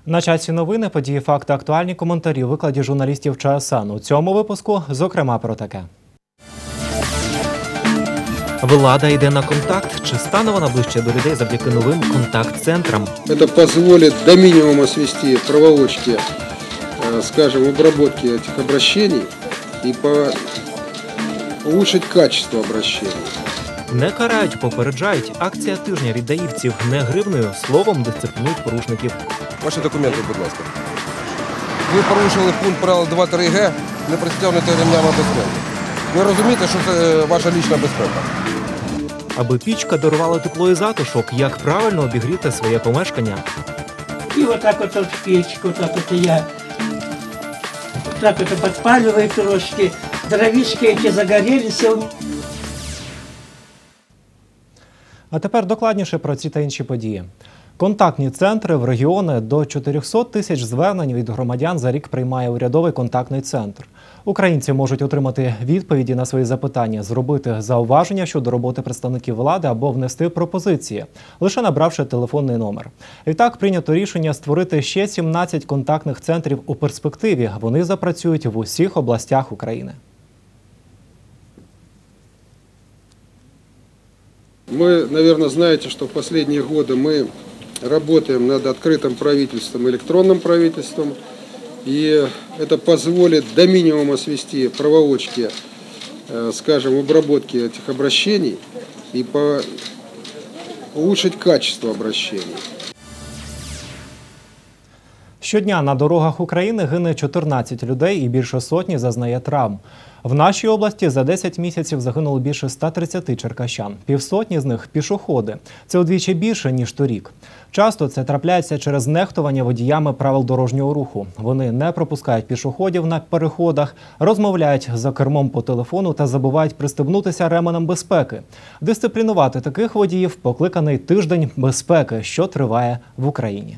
На часі новини, події, факти, актуальні коментарі у викладі журналістів ЧСН. У цьому випуску, зокрема, про таке. Влада йде на контакт. Чи стане вона ближче до людей завдяки новим контакт-центрам? Это позволит до минимума свести проволочки, скажем, обработки этих обращений и улучшить качество обращений. Не карають, попереджають. Акція тижня ріддаївців не гривнею, словом дисциплінують порушників. Ваші документи, будь ласка. Ви порушили пункт правил 2.3Г, не пристебнуті ремнями безпеки. Ви розумієте, що це ваша лічна безпека? Аби пічка дарувала тепло і затишок, як правильно обігріти своє помешкання. И вот так вот в печку, так вот я так вот подпаливаю трошки, дровишки эти загорелись. А тепер докладніше про ці та інші події. Контактні центри в регіони. До 400 тисяч звернень від громадян за рік приймає урядовий контактний центр. Українці можуть отримати відповіді на свої запитання, зробити зауваження щодо роботи представників влади або внести пропозиції, лише набравши телефонний номер. Відтак прийнято рішення створити ще 17 контактних центрів у перспективі. Вони запрацюють в усіх областях України. Вы, наверное, знаете, что в последние годы мы работаем над открытым правительством, электронным правительством. И это позволит до минимума свести проволочки, скажем, обработки этих обращений и улучшить качество обращений. Щодня на дорогах України гине 14 людей і більше сотні зазнає травм. В нашій області за 10 місяців загинуло більше 130 черкащан. Півсотні з них – пішоходи. Це удвічі більше, ніж торік. Часто це трапляється через нехтування водіями правил дорожнього руху. Вони не пропускають пішоходів на переходах, розмовляють за кермом по телефону та забувають пристебнутися ременем безпеки. Дисциплінувати таких водіїв покликаний тиждень безпеки, що триває в Україні.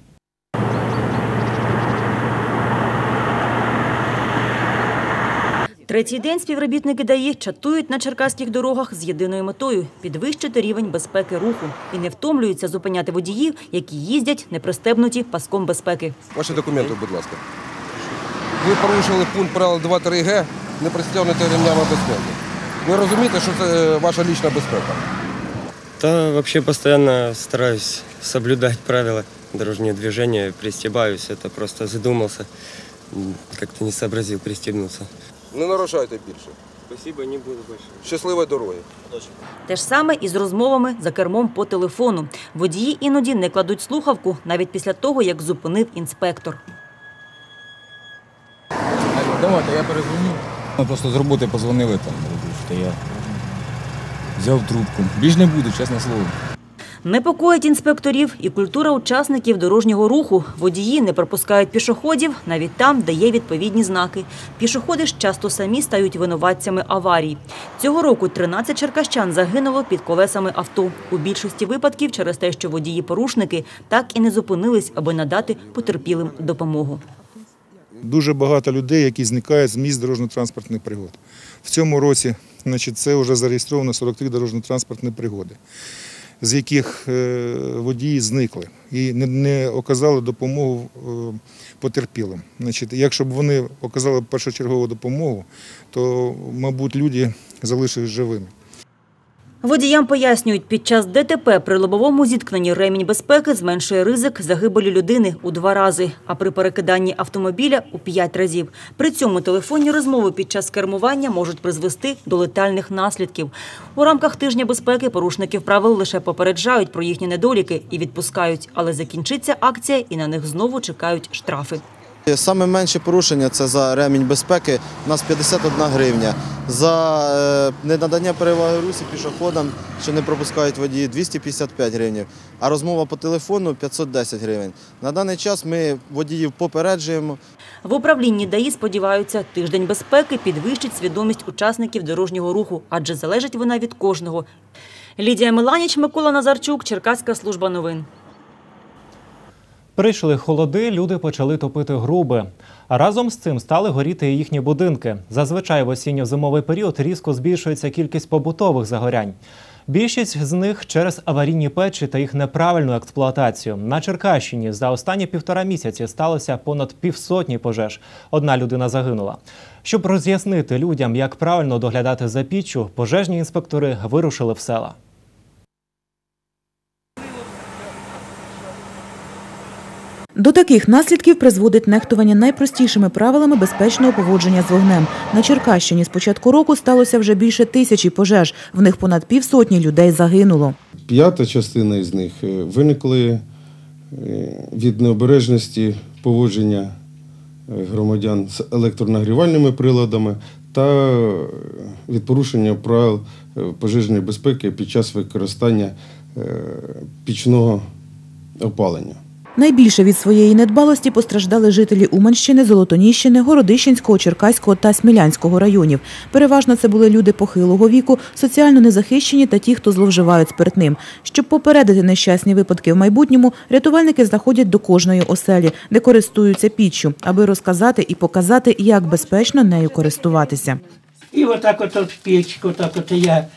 Третій день співробітники ДАІ чатують на черкаських дорогах з єдиною метою – підвищити рівень безпеки руху. І не втомлюються зупиняти водіїв, які їздять не пристебнуті паском безпеки. Ваші документи, будь ласка. Ви порушили пункт правил 2.3Г, не пристебнуті ремнями безпеки. Ви розумієте, що це ваша лічна безпека? Да, вообще постоянно стараюсь соблюдать правила дорожного движения, пристебаюсь. Это просто задумался, как-то не сообразил пристегнуться. Не нарушайте більше. Спасибо, не буду больше. Щасливої дороги. Те ж саме і з розмовами за кермом по телефону. Водії іноді не кладуть слухавку, навіть після того, як зупинив інспектор. Давайте, я перезвоню. Ми просто з роботи позвонили там, то я взяв трубку. Більш не буду, чесне слово. Непокоїть інспекторів і культура учасників дорожнього руху. Водії не пропускають пішоходів навіть там, де є відповідні знаки. Пішоходи ж часто самі стають винуватцями аварій. Цього року 13 черкащан загинуло під колесами авто. У більшості випадків через те, що водії-порушники так і не зупинились, аби надати потерпілим допомогу. Дуже багато людей, які зникають з місць дорожньо-транспортних пригод. В цьому році це вже зареєстровано 43 дорожньо-транспортні пригоди, з яких водії зникли і не оказали допомогу потерпілим. Якщо б вони оказали першочергову допомогу, то, мабуть, люди залишились живими. Водіям пояснюють, під час ДТП при лобовому зіткненні ремінь безпеки зменшує ризик загибелі людини у 2 рази, а при перекиданні автомобіля – у 5 разів. При цьому телефонні розмови під час кермування можуть призвести до летальних наслідків. У рамках тижня безпеки порушників правил лише попереджають про їхні недоліки і відпускають. Але закінчиться акція і на них знову чекають штрафи. Саме менше порушення – це за ремінь безпеки, у нас 51 гривня. За ненадання переваги русі пішоходам, що не пропускають водії, 255 гривень. А розмова по телефону – 510 гривень. На даний час ми водіїв попереджуємо. В управлінні ДАІ сподіваються, тиждень безпеки підвищить свідомість учасників дорожнього руху, адже залежить вона від кожного. Лідія Меланіч, Микола Назарчук, Черкаська служба новин. Прийшли холоди, люди почали топити груби. А разом з цим стали горіти і їхні будинки. Зазвичай в осінньо-зимовий період різко збільшується кількість побутових загорянь. Більшість з них через аварійні печі та їх неправильну експлуатацію. На Черкащині за останні 1,5 місяці сталося понад 150 пожеж. 1 людина загинула. Щоб роз'яснити людям, як правильно доглядати за піччю, пожежні інспектори вирушили в села. До таких наслідків призводить нехтування найпростішими правилами безпечного поводження з вогнем. На Черкащині з початку року сталося вже більше 1000 пожеж. В них понад 150 людей загинуло. 5 частина із них виникли від необережності поводження громадян з електронагрівальними приладами та від порушення правил пожежної безпеки під час використання пічного опалення. Найбільше від своєї недбалості постраждали жителі Уманщини, Золотоніщини, Городищенського, Черкаського та Смілянського районів. Переважно це були люди похилого віку, соціально незахищені та ті, хто зловживають спиртним. Щоб попередити нещасні випадки в майбутньому, рятувальники заходять до кожної оселі, де користуються піччю, аби розказати і показати, як безпечно нею користуватися. И вот так вот в печку, вот так вот я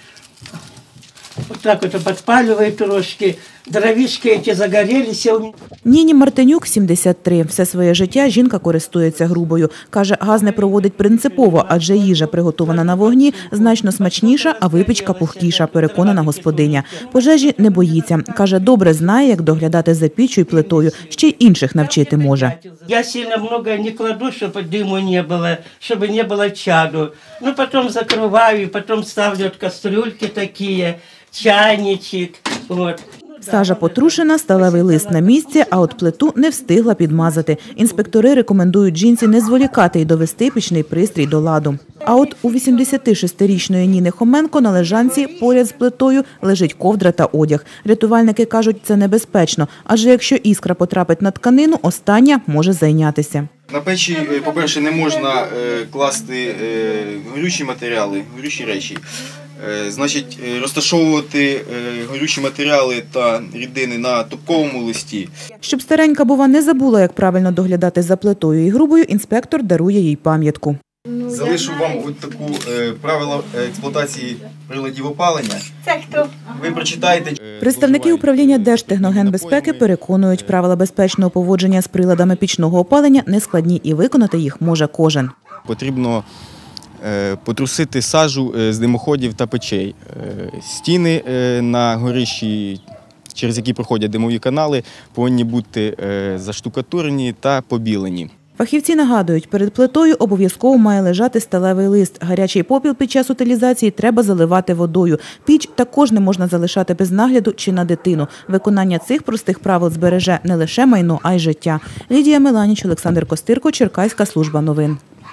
вот так вот подпаливаю трошки, дровишки эти загорелись. Ніні Мартинюк, 73. Все своє життя жінка користується грубою. Каже, газ не проводить принципово, адже їжа, приготована на вогні, значно смачніша, а випічка пухкіша, переконана господиня. Пожежі не боїться. Каже, добре знає, як доглядати за піччю і плитою, ще й інших навчити може. Я сильно много не кладу, чтобы дыму не было, чтобы не было чаду. Ну, потом закрываю, потом ставлю вот кастрюльки такие, чайничек, вот. Сажа потрушена, сталевий лист на місці, а от плиту не встигла підмазати. Інспектори рекомендують жінці не зволікати і довести пічний пристрій до ладу. А от у 86-річної Ніни Хоменко на лежанці поряд з плитою лежить ковдра та одяг. Рятувальники кажуть, це небезпечно, адже якщо іскра потрапить на тканину, остання може зайнятися. На печі, по-перше, не можна класти горючі матеріали, горючі речі. Значить, розташовувати горючі матеріали та рідини на топковому листі. Щоб старенька, бува, не забула, як правильно доглядати за плитою і грубою, інспектор дарує їй пам'ятку. Залишу вам ось таку правила експлуатації приладів опалення. Це хто? Ви прочитаєте. Представники управління Держтехногенбезпеки переконують, правила безпечного поводження з приладами пічного опалення нескладні і виконати їх може кожен. Потрібно потрусити сажу з димоходів та печей. Стіни на горищі, через які проходять димові канали, повинні бути заштукатурені та побілені. Фахівці нагадують, перед плитою обов'язково має лежати сталевий лист. Гарячий попіл під час утилізації треба заливати водою. Піч також не можна залишати без нагляду чи на дитину. Виконання цих простих правил збереже не лише майно, а й життя. Лідія Меланіч, Олександр Костирко, Черкаська служба новин.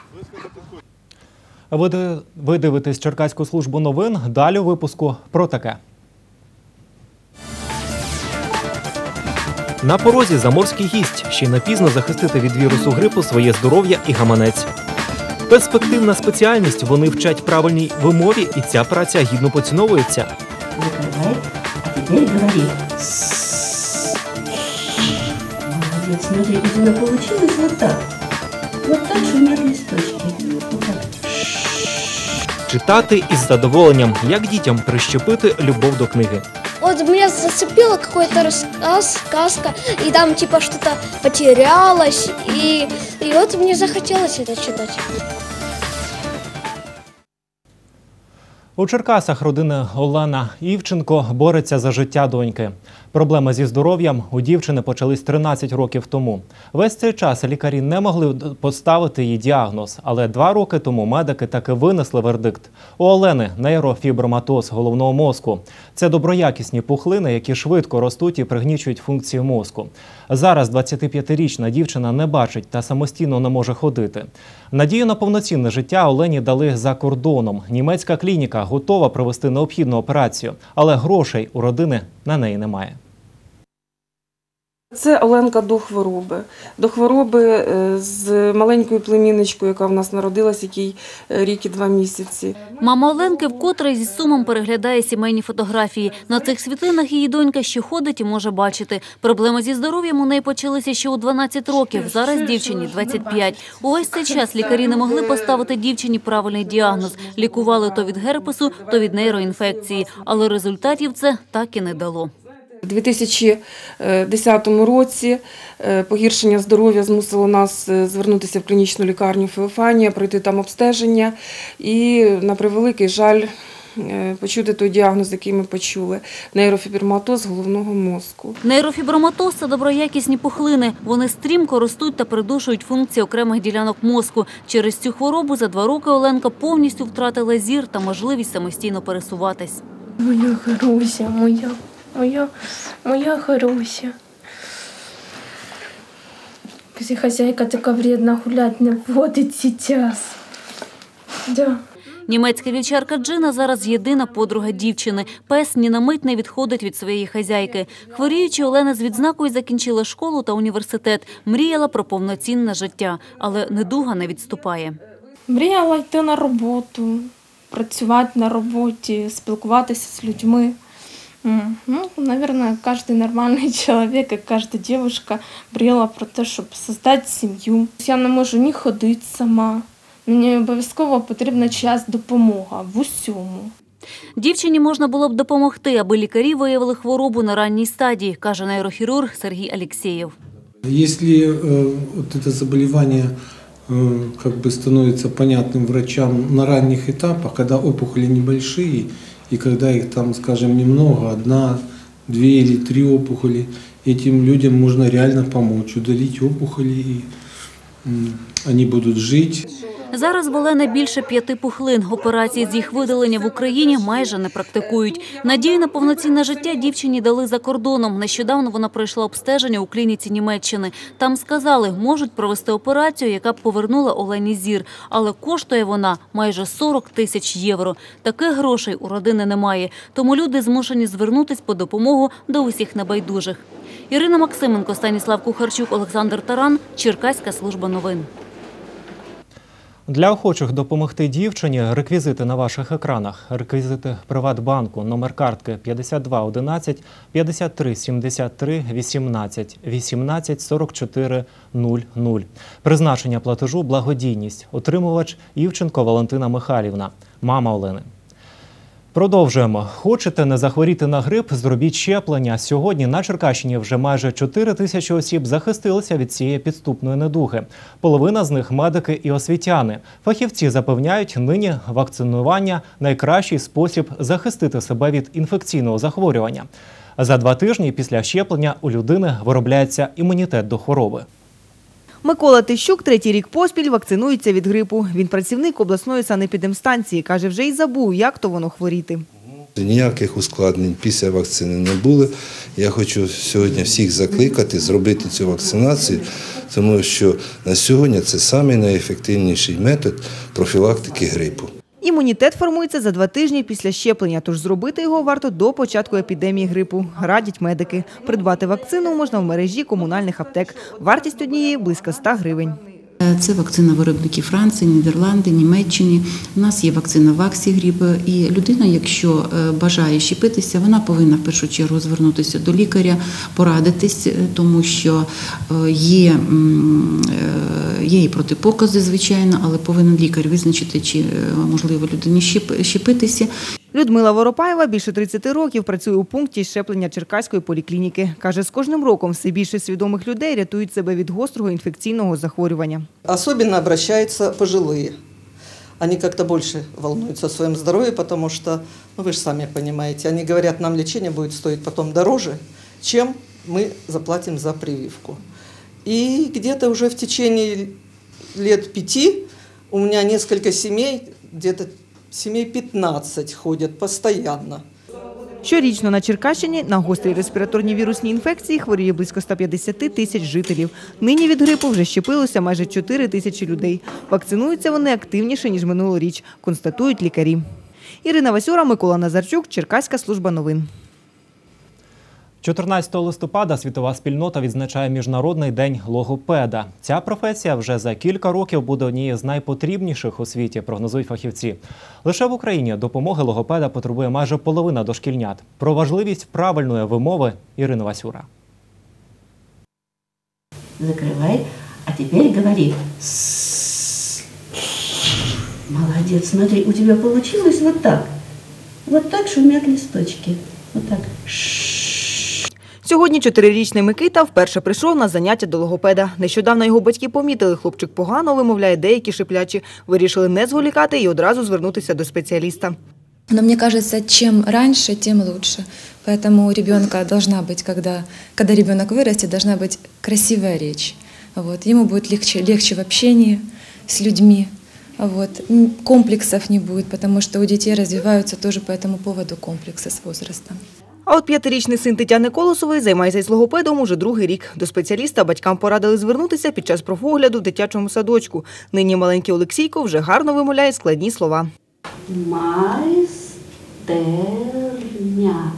Ви дивитесь Черкаську службу новин. Далі у випуску про таке. На порозі заморський гість. Ще й не пізно захистити від вірусу грипу своє здоров'я і гаманець. Перспективна спеціальність. Вони вчать правильній вимові, і ця праця гідно поціновується. Закрывай, а теперь говори. Молодец, смотри, у тебя получилось вот так. Вот так шумят листочки. Вот так. Читати із задоволенням, як дітям прищепити любов до книги. Вот меня зацепило какой-то рассказ, сказка, и там типа что-то потерялось, и вот мне захотелось это читать. У Черкасах родина Олена Івченко бореться за життя доньки. Проблеми зі здоров'ям у дівчини почались 13 років тому. Весь цей час лікарі не могли поставити їй діагноз, але 2 роки тому медики таки винесли вердикт. У Олени нейрофіброматоз головного мозку. Це доброякісні пухлини, які швидко ростуть і пригнічують функції мозку. Зараз 25-річна дівчина не бачить та самостійно не може ходити. Надію на повноцінне життя Олені дали за кордоном. Німецька клініка готова провести необхідну операцію, але грошей у родини на неї немає. Це Оленка до хвороби. До хвороби з маленькою племінничкою, яка в нас народилась, якій рік і 2 місяці. Мама Оленки вкотре зі сумом переглядає сімейні фотографії. На цих світлинах її донька ще ходить і може бачити. Проблеми зі здоров'ям у неї почалися ще у 12 років. Зараз дівчині 25. Увесь цей час лікарі не могли поставити дівчині правильний діагноз. Лікували то від герпесу, то від нейроінфекції. Але результатів це так і не дало. У 2010 році погіршення здоров'я змусило нас звернутися в клінічну лікарню Феофанія, пройти там обстеження і, на превеликий жаль, почути той діагноз, який ми почули – нейрофіброматоз головного мозку. Нейрофіброматоз – це доброякісні пухлини. Вони стрімко ростуть та придушують функції окремих ділянок мозку. Через цю хворобу за 2 роки Оленка повністю втратила зір та можливість самостійно пересуватись. Моя Харуся, моя Харуся. Хозяйка така вредна, гулять не водить зараз. Да. Німецька вівчарка Джина зараз єдина подруга дівчини. Пес ні на мить не відходить від своєї хазяйки. Хворіючи, Олена з відзнакою закінчила школу та університет. Мріяла про повноцінне життя, але недуга не відступає. Мріяла йти на роботу, працювати на роботі, спілкуватися з людьми. Наверное, кожен нормальний чоловік, як кожна дівчинка, мріяла про те, щоб створити сім'ю. Я не можу ні ходити сама. Мені обов'язково потрібна чиясь допомога в усьому. Дівчині можна було б допомогти, аби лікарі виявили хворобу на ранній стадії, каже нейрохірург Сергій Алєксєєв. Якщо це заболівання становится понятным врачам на ранних этапах, когда опухоли небольшие, и когда их там, скажем, немного, 1, 2 или 3 опухоли, этим людям можно реально помочь, удалить опухоли, и они будут жить. Зараз в Олени більше 5 пухлин. Операції з їх видалення в Україні майже не практикують. Надію на повноцінне життя дівчині дали за кордоном. Нещодавно вона пройшла обстеження у клініці Німеччини. Там сказали, можуть провести операцію, яка б повернула Олені зір. Але коштує вона майже 40 тисяч євро. Таких грошей у родини немає. Тому люди змушені звернутися по допомогу до усіх небайдужих. Ірина Максименко, Станіслав Кухарчук, Олександр Таран, Черкаська служба новин. Для охочих допомогти дівчині реквізити на ваших екранах. Реквізити Приватбанку, номер картки 52 11 53 73 18 18 44 00. Призначення платежу – благодійність. Отримувач – Івченко Валентина Михайлівна, мама Олени. Продовжуємо. Хочете не захворіти на грип? Зробіть щеплення. Сьогодні на Черкащині вже майже 4 тисячі осіб захистилися від цієї підступної недуги. Половина з них – медики і освітяни. Фахівці запевняють, нині вакцинування – найкращий спосіб захистити себе від інфекційного захворювання. За 2 тижні після щеплення у людини виробляється імунітет до хвороби. Микола Тищук 3-й рік поспіль вакцинується від грипу. Він працівник обласної санепідемстанції. Каже, вже й забув, як то воно хворіти. Ніяких ускладнень після вакцини не було. Я хочу сьогодні всіх закликати зробити цю вакцинацію, тому що на сьогодні це найефективніший метод профілактики грипу. Імунітет формується за 2 тижні після щеплення, тож зробити його варто до початку епідемії грипу, радять медики. Придбати вакцину можна в мережі комунальних аптек. Вартість однієї – близько 100 гривень. Це вакцина виробників Франції, Нідерланди, Німеччини. У нас є вакцина Ваксігріп. І людина, якщо бажає щепитися, вона повинна в першу чергу звернутися до лікаря, порадитись, тому що є і протипокази, звичайно, але повинен лікар визначити, чи можливо людині щепитися. Людмила Воропаєва більше 30 років працює у пункті щеплення Черкаської поліклініки. Каже, з кожним роком все більше свідомих людей рятують себе від гострого інфекційного захворювання. Особенно обращаются пожилые. Они как-то больше волнуются о своем здоровье, потому что, вы же сами понимаете, они говорят, нам лечение будет стоить потом дороже, чем мы заплатим за прививку. И где-то уже в течение лет 5 у меня несколько семей, где-то семей 15 ходять постійно. Щорічно на Черкащині на гострі респіраторні вірусні інфекції хворіє близько 150 тисяч жителів. Нині від грипу вже щепилося майже 4 тисячі людей. Вакцинуються вони активніше, ніж минулоріч, констатують лікарі. Ірина Васюра, Микола Назарчук, Черкаська служба новин. 14 листопада світова спільнота відзначає Міжнародний день логопеда. Ця професія вже за кілька років буде однією з найпотрібніших у світі, прогнозують фахівці. Лише в Україні допомоги логопеда потребує майже половина дошкільнят. Про важливість правильної вимови Ірина Васюра. Закрывай, а теперь говори. Молодец, смотри, у тебя получилось вот так. Вот так шумят листочки. Вот так. Сьогодні 4-річний Микита вперше прийшов на заняття до логопеда. Нещодавно його батьки помітили, хлопчик погано вимовляє деякі шиплячі. Вирішили не зволікати і одразу звернутися до спеціаліста. Но мне кажется, чем раньше, тем лучше. Поэтому у ребенка должна быть, когда ребенок вырастет, должна быть красивая речь. Вот. Ему будет легче в общении с людьми. Вот. Комплексов не будет, потому что у детей развиваются тоже по этому поводу комплексы с возрастом. А от 5-річний син Тетяни Колосової займається з логопедом уже другий рік. До спеціаліста батькам порадили звернутися під час профогляду в дитячому садочку. Нині маленький Олексійко вже гарно вимовляє складні слова. Майстерня.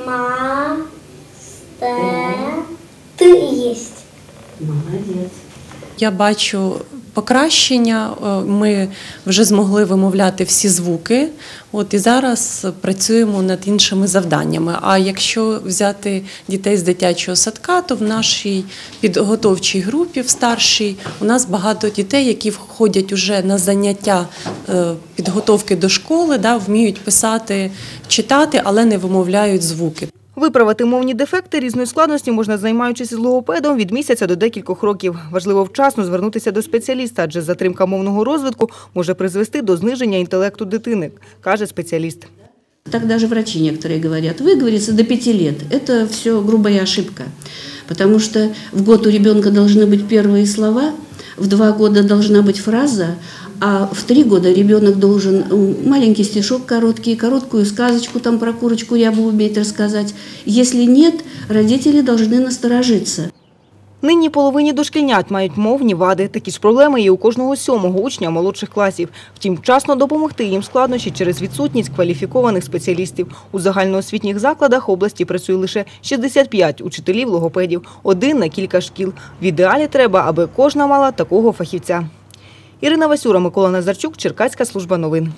Ты есть. Молодец. Я бачу покращення, ми вже змогли вимовляти всі звуки, і зараз працюємо над іншими завданнями. А якщо взяти дітей з дитячого садка, то в нашій підготовчій групі, в старшій, у нас багато дітей, які входять уже на заняття підготовки до школи, вміють писати, читати, але не вимовляють звуки. Виправити мовні дефекти різної складності можна, займаючись із логопедом, від місяця до декількох років. Важливо вчасно звернутися до спеціаліста, адже затримка мовного розвитку може призвести до зниження інтелекту дитини, каже спеціаліст. Так даже врачи некоторые говорят, выговориться до 5 лет – это все грубая ошибка. Потому что в год у ребенка должны быть первые слова, в 2 года должна быть фраза, а в 3 года ребенок должен маленький стишок короткий, короткую сказочку там про курочку Ябу уметь рассказать. Если нет, родители должны насторожиться. Нині половині дошкільнят мають мовні вади. Такі ж проблеми є у кожного 7-го учня молодших класів. Втім, вчасно допомогти їм складнощі через відсутність кваліфікованих спеціалістів. У загальноосвітніх закладах області працює лише 65 учителів-логопедів, 1 на кілька шкіл. В ідеалі треба, аби кожна мала такого фахівця. Ірина Васюра, Микола Назарчук, Черкаська служба новин.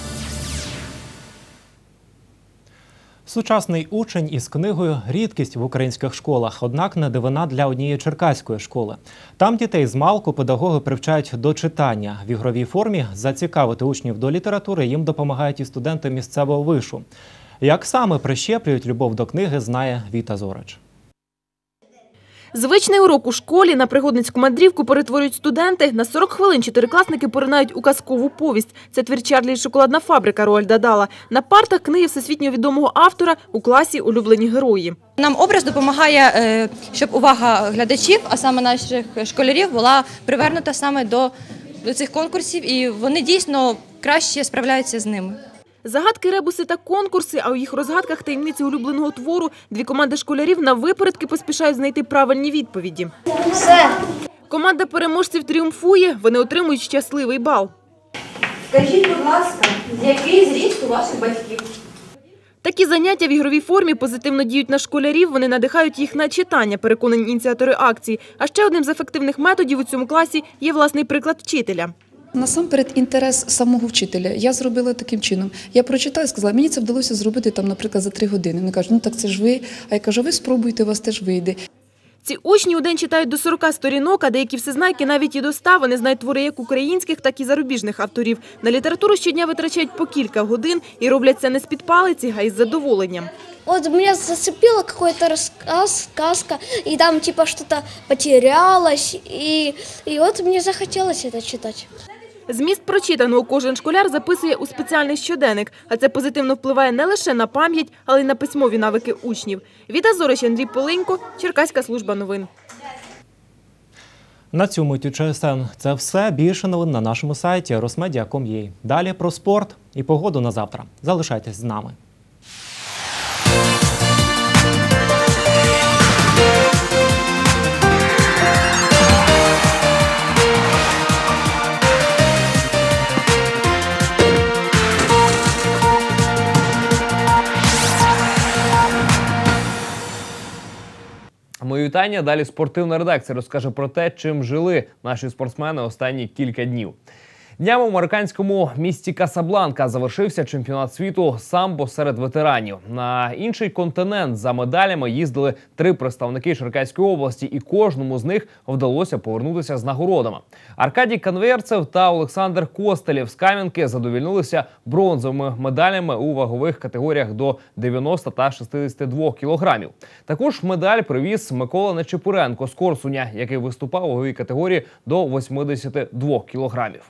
Сучасний учень із книгою – рідкість в українських школах, однак не дивина для однієї черкаської школи. Там дітей змалку педагоги привчають до читання. В ігровій формі зацікавити учнів до літератури їм допомагають і студенти місцевого вишу. Як саме прищеплюють любов до книги, знає Віта Зорич. Звичний урок у школі на пригодницьку мандрівку перетворюють студенти. На 40 хвилин 4-класники поринають у казкову повість. Це твір Чарлі і шоколадна фабрика Роальда Дала. На партах книги всесвітньо відомого автора, у класі улюблені герої. Нам образ допомагає, щоб увага глядачів, а саме наших школярів, була привернута саме до цих конкурсів, і вони дійсно краще справляються з ними. Загадки, ребуси та конкурси, а у їх розгадках таємниці улюбленого твору. 2 команди школярів на випередки поспішають знайти правильні відповіді. Все. Команда переможців тріумфує, вони отримують щасливий бал. Скажіть, будь ласка, який зріст у ваших батьків? Такі заняття в ігровій формі позитивно діють на школярів, вони надихають їх на читання, переконані ініціатори акції. А ще одним з ефективних методів у цьому класі є власний приклад вчителя. Насамперед, інтерес самого вчителя. Я зробила таким чином. Я прочитала і сказала, мені це вдалося зробити, наприклад, за 3 години. Вони кажуть, так це ж ви. А я кажу, ви спробуйте, у вас теж вийде. Ці учні у день читають до 40 сторінок, а деякі всезнайки навіть і до 100. Вони знають твори як українських, так і зарубіжних авторів. На літературу щодня витрачають по кілька годин і роблять це не з-під палиці, а із задоволенням. Вот меня зацепило какой-то рассказ, сказка, и там типа что-то потерялось, и вот мне захотелось это читать. Зміст прочитаного кожен школяр записує у спеціальний щоденник, а це позитивно впливає не лише на пам'ять, але й на письмові навики учнів. Віта Зорич, Андрій Поленько, Черкаська служба новин. На цьому ТЮЧСН це все. Більше новин на нашому сайті rosmedia.com.ua. Далі про спорт і погоду на завтра. Залишайтесь з нами. вітання. Далі спортивна редакція розкаже про те, чим жили наші спортсмени останні кілька днів. Днями у марокканському місті Касабланка завершився чемпіонат світу самбо серед ветеранів. На інший континент за медалями їздили 3 представники Черкаської області, і кожному з них вдалося повернутися з нагородами. Аркадій Канверцев та Олександр Костелєв з Кам'янки задовольнилися бронзовими медалями у вагових категоріях до 90 та 62 кілограмів. Також медаль привіз Микола Нечепуренко з Корсуня, який виступав у ваговій категорії до 82 кілограмів.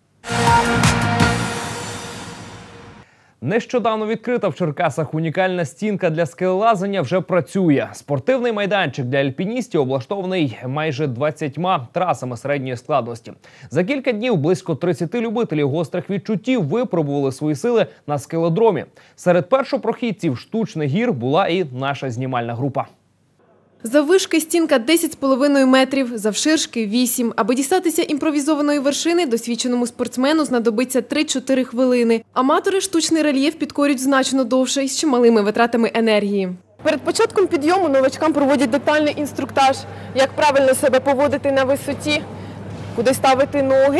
Нещодавно відкрита в Черкасах унікальна стінка для скелелазання вже працює. Спортивний майданчик для альпіністів облаштований майже 20 трасами середньої складності. За кілька днів близько 30 любителів гострих відчуттів випробували свої сили на скеледромі. Серед першопрохідців штучних гір була і наша знімальна група. Заввишки стінка 10,5 метрів, завширшки 8. Аби дістатися імпровізованої вершини, досвідченому спортсмену знадобиться 3-4 хвилини. Аматори штучний рельєф підкорюють значно довше і з чималими витратами енергії. Перед початком підйому новачкам проводять детальний інструктаж, як правильно себе поводити на висоті, куди ставити ноги,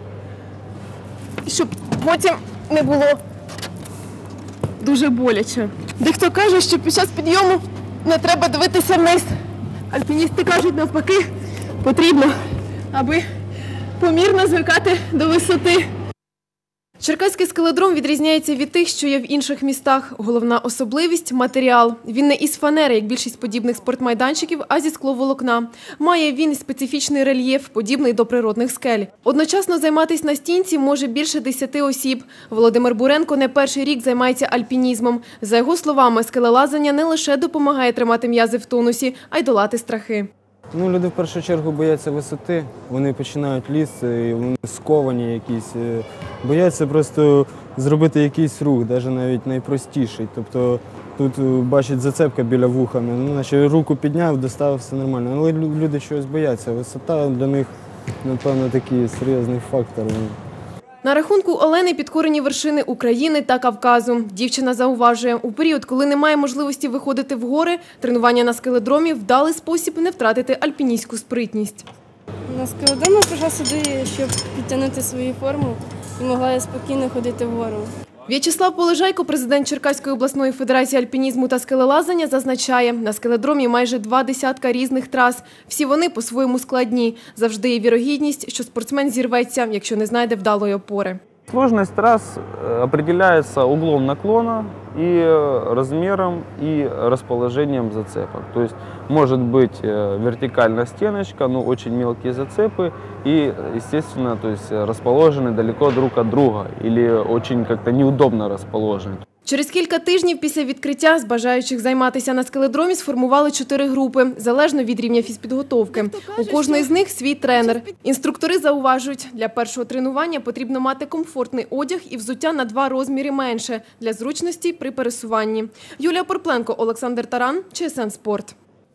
щоб потім не було дуже боляче. Дехто каже, що під час підйому не треба дивитися вниз. Альпіністи кажуть, навпаки, потрібно, аби помірно звикати до висоти. Черкаський скеледром відрізняється від тих, що є в інших містах. Головна особливість – матеріал. Він не із фанери, як більшість подібних спортмайданчиків, а зі скловолокна. Має він специфічний рельєф, подібний до природних скель. Одночасно займатися на стінці може більше 10 осіб. Володимир Буренко не перший рік займається альпінізмом. За його словами, скелелазання не лише допомагає тримати м'язи в тонусі, а й долати страхи. Люди в першу чергу бояться висоти, вони починають лізти, вони сковані якісь, бояться просто зробити якийсь рух, навіть найпростіший. Тобто тут бачить зацепка біля вуха, наче руку підняв, достав, все нормально. Але люди чогось бояться, висота для них, напевно, такий серйозний фактор. На рахунку Олени підкорені вершини України та Кавказу. Дівчина зауважує, у період, коли немає можливості виходити в гори, тренування на скеледромі – вдалий спосіб не втратити альпіністську спритність. На скеледром я прийшла сюди, щоб підтягнути свою форму і могла я спокійно ходити вгору. В'ячеслав Полежайко, президент Черкаської обласної федерації альпінізму та скелелазання, зазначає, на скеледромі майже 20 різних трас. Всі вони по-своєму складні. Завжди є вірогідність, що спортсмен зірветься, якщо не знайде вдалої опори. Сложность трасс определяется углом наклона и размером, и расположением зацепок. То есть может быть вертикальная стеночка, но очень мелкие зацепы и, естественно, то есть расположены далеко друг от друга или очень как-то неудобно расположены. Через кілька тижнів після відкриття з бажаючих займатися на скеледромі сформували 4 групи, залежно від рівня фізпідготовки. У кожної з них свій тренер. Інструктори зауважують, для першого тренування потрібно мати комфортний одяг і взуття на 2 розміри менше для зручності при пересуванні. Юлія Порпленко, Олександр Таран, ЧСН Спорт.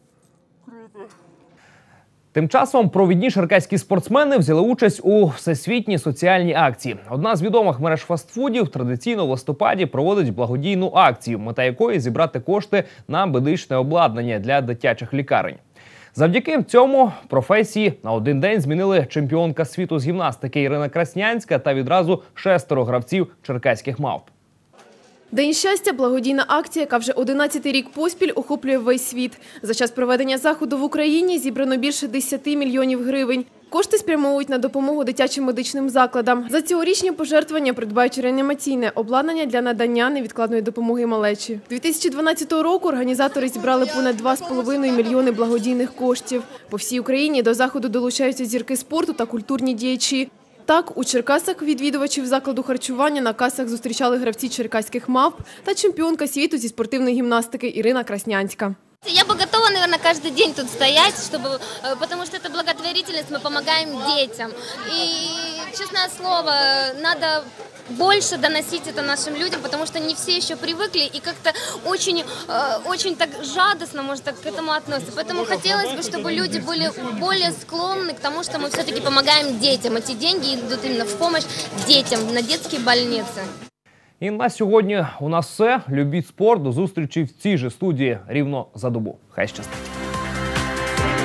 Тим часом провідні черкаські спортсмени взяли участь у всесвітній соціальній акції. Одна з відомих мереж фастфудів традиційно в листопаді проводить благодійну акцію, мета якої – зібрати кошти на медичне обладнання для дитячих лікарень. Завдяки цьому професії на один день змінили чемпіонка світу з гімнастики Ірина Краснянська та відразу 6 гравців черкаських мавп. День щастя – благодійна акція, яка вже 11-й рік поспіль охоплює весь світ. За час проведення заходу в Україні зібрано більше 10 мільйонів гривень. Кошти спрямовують на допомогу дитячим медичним закладам. За цьогорічні пожертвування придбають реанімаційне обладнання для надання невідкладної допомоги малечі. 2012 року організатори зібрали понад 2,5 мільйони благодійних коштів. По всій Україні до заходу долучаються зірки спорту та культурні діячі. Так, у Черкасах відвідувачів закладу харчування на касах зустрічали гравці черкаських мавп та чемпіонка світу зі спортивної гімнастики Ірина Краснянська. Я бы готова, наверное, каждый день тут стоять, потому что это благотворительность, мы помогаем детям. И, честное слово, надо больше доносить это нашим людям, потому что не все еще привыкли и как-то очень так жадостно, может, так к этому относятся. Поэтому хотелось бы, чтобы люди были более склонны к тому, что мы все-таки помогаем детям. Эти деньги идут именно в помощь детям, на детские больницы. І на сьогодні у нас все. Любіть спорт. До зустрічі в цій же студії рівно за добу. Хай щастить.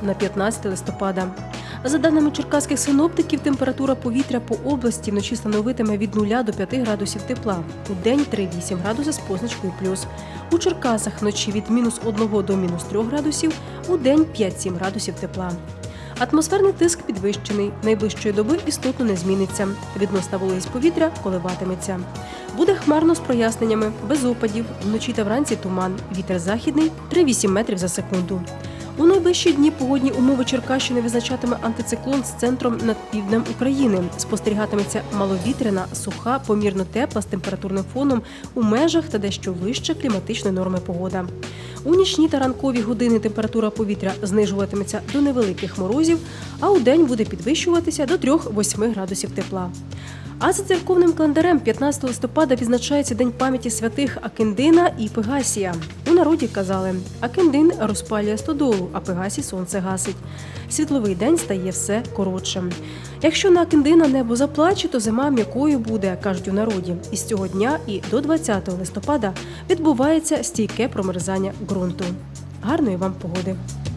на 15 листопада. За даними черкаських синоптиків, температура повітря по області вночі становитиме від 0 до 5 градусів тепла, у день 3-8 градуси з позначкою плюс. У Черкасах вночі від -1 до -3 градусів, у день 5-7 градусів тепла. Атмосферний тиск підвищений, найближчої доби істотно не зміниться. Відносна вологість повітря коливатиметься. Буде хмарно з проясненнями, без опадів, вночі та вранці туман, вітер західний 3-8 метрів за секунду. У найближчі дні погодні умови Черкащини визначатиме антициклон з центром над півднем України. Спостерігатиметься маловітряна, суха, помірно тепла з температурним фоном у межах та дещо вище кліматичної норми погода. У нічні та ранкові години температура повітря знижуватиметься до невеликих морозів, а у день буде підвищуватися до 3-8 градусів тепла. А за церковним календарем 15 листопада відзначається День пам'яті святих Акиндина і Пегасія. У народі казали, Акиндин розпалює стодолу, а Пегасій сонце гасить. Світловий день стає все коротшим. Якщо на Акиндина небо заплаче, то зима м'якою буде, кажуть у народі. І з цього дня і до 20 листопада відбувається стійке промерзання ґрунту. Гарної вам погоди!